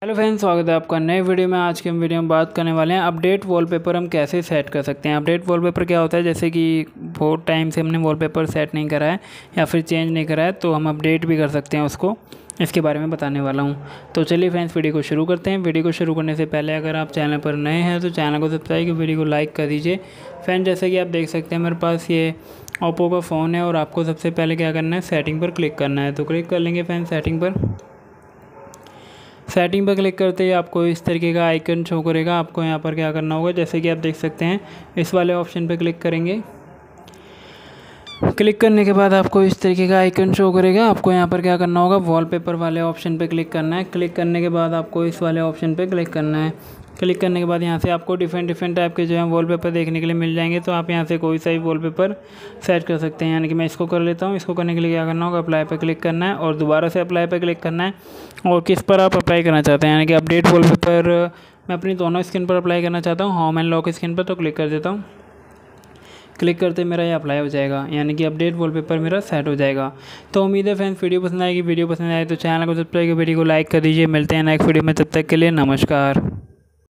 Hello friends, स्वागत है आपका नए वीडियो में। आज के हम वीडियो में बात करने वाले हैं अपडेट वॉलपेपर हम कैसे सेट कर सकते हैं। अपडेट वॉलपेपर क्या होता है, जैसे कि बहुत टाइम से हमने वॉलपेपर सेट नहीं करा है या फिर चेंज नहीं करा है तो हम अपडेट भी कर सकते हैं उसको। इसके बारे में बताने वाला हूँ। तो चलिए फ्रेंड्स, वीडियो को शुरू करते हैं। वीडियो को शुरू करने से पहले अगर आप चैनल पर नए हैं तो चैनल को सब्सक्राइब कर वीडियो को लाइक कर दीजिए। फ्रेंड, जैसे कि आप देख सकते हैं मेरे पास ये ओप्पो का फ़ोन है और आपको सबसे पहले क्या करना है, सेटिंग पर क्लिक करना है। तो क्लिक कर लेंगे फ्रेंड सेटिंग पर। सेटिंग पर क्लिक करते ही आपको इस तरीके का आइकन शो करेगा। आपको यहाँ पर क्या करना होगा, जैसे कि आप देख सकते हैं इस वाले ऑप्शन पर क्लिक करेंगे। क्लिक करने के बाद आपको इस तरीके का आइकन शो करेगा। आपको यहाँ पर क्या करना होगा, वॉलपेपर वाले ऑप्शन पे क्लिक करना है। क्लिक करने के बाद आपको इस वाले ऑप्शन पे क्लिक करना है। क्लिक करने के बाद यहाँ से आपको डिफरेंट टाइप के जो है वॉलपेपर देखने के लिए मिल जाएंगे। तो आप यहाँ से कोई सा भी वॉलपेपर सेट कर सकते हैं। यानी कि मैं इसको कर लेता हूँ। इसको करने के लिए क्या करना होगा, अप्लाई पर क्लिक करना है और दोबारा से अप्लाई पर क्लिक करना है। और किस पर आप अप्लाई करना चाहते हैं, यानी कि अपडेट वॉलपेपर मैं अपनी दोनों स्क्रीन पर अप्लाई करना चाहता हूँ, होम एंड लॉक स्क्रीन पर। तो क्लिक कर देता हूँ। क्लिक करते मेरा ये अप्लाई हो जाएगा, यानी कि अपडेट वॉलपेपर मेरा सेट हो जाएगा। तो उम्मीद है फ्रेंड्स वीडियो पसंद आएगी। वीडियो पसंद आए तो चैनल को सब्सक्राइब कर वीडियो को लाइक कर दीजिए। मिलते हैं नेक्स्ट वीडियो में, तब तक के लिए नमस्कार।